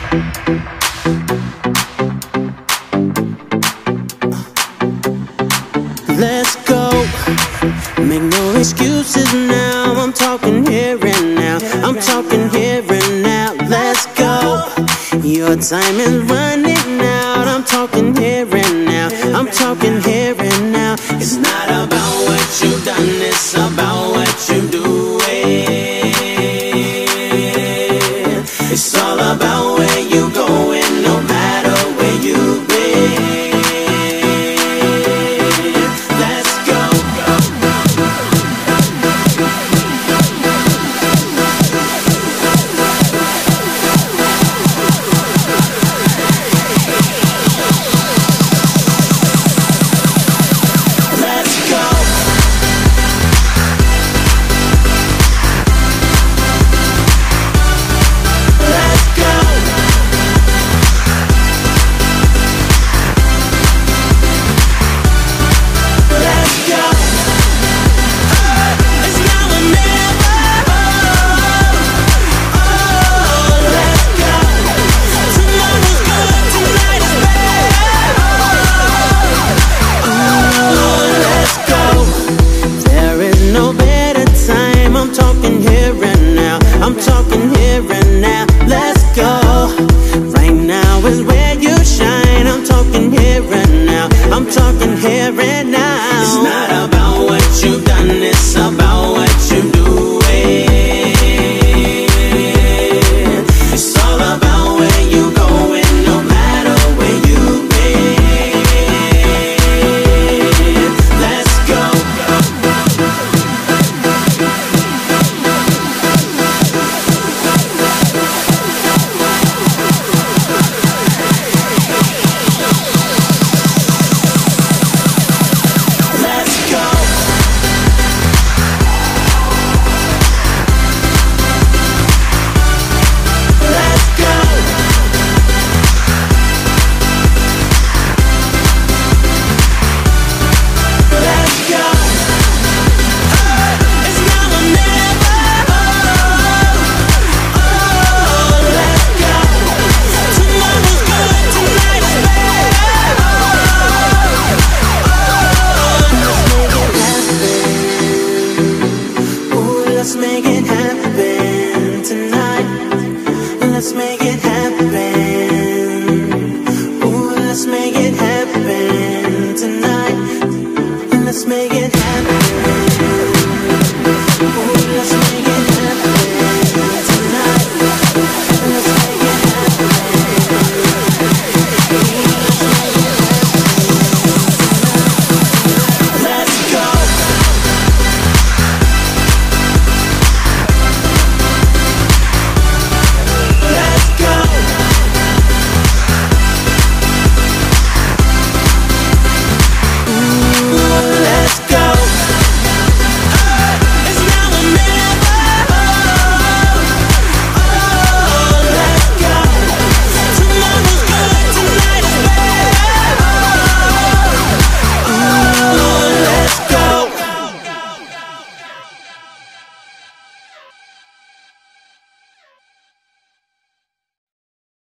Let's go. Make no excuses now. I'm talking here and now. I'm talking here and now. Let's go. Your time is running out. I'm talking here and now. I'm talking here and now. It's not about what you've done, it's about what you doing. It's all about where you going, no matter where you've been. I'm talking here and now, let's go. Right now is where you shine. I'm talking here and now, I'm talking here and now. It's not about what you've done, it's about what you doing. It's all about where you going, no matter where you've been. Let's go. Let's make it happen tonight. Let's make it happen. Ooh, let's make